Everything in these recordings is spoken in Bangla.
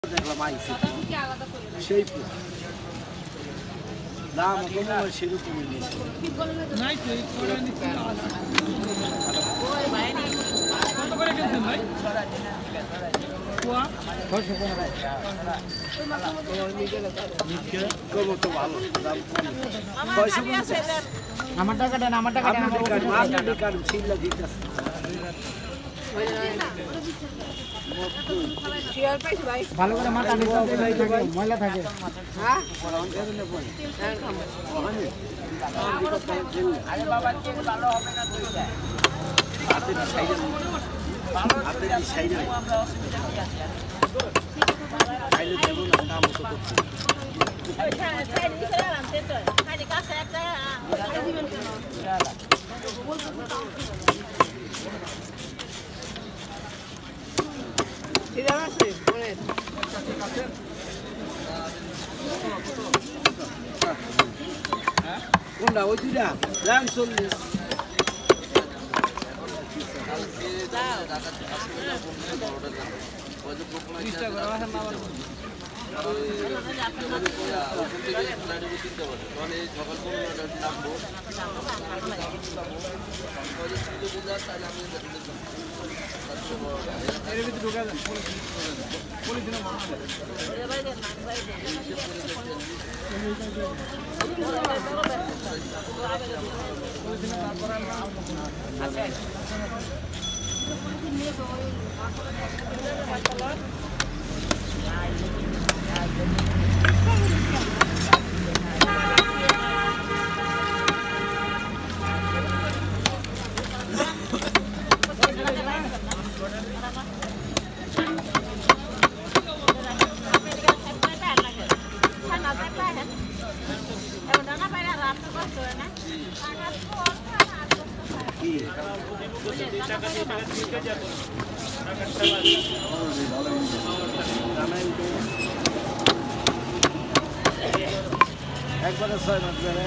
দেখলাম আইছে সেই দাম কমে সেরকমই নিয়েছে নাই তো কত করে কিনছেন ভাই তো ভালো দাম আমার টাকাটা না আমার টাকাটা ছিলা দিতেছে ভালো করে মাথা ময়লা থাকে কোনটা ওই দুইটা দাম 40 একবারে 6 মাস ধরে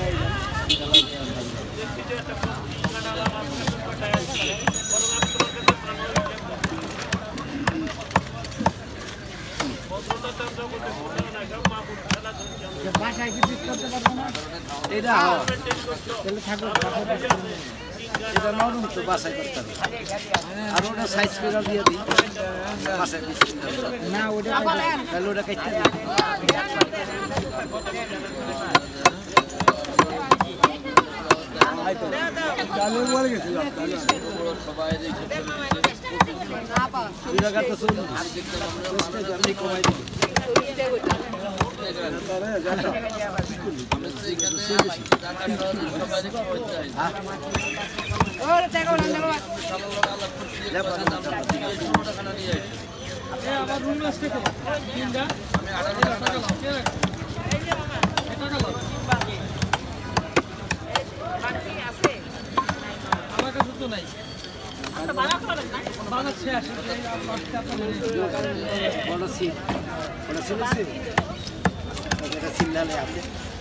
বাসায় কি ঠিক করতে পারবো না এটা তাহলে থাকো এটা নরম তো বাসাই করতে হবে আর ওটা সাইজ করে দিয়ে দিই বাসায় না ওটা তাহলে ওটা কেটে দিই চালু বলে গেছে জায়গা তো শুনুন আমি কমাই দিই চিল্লালে আছে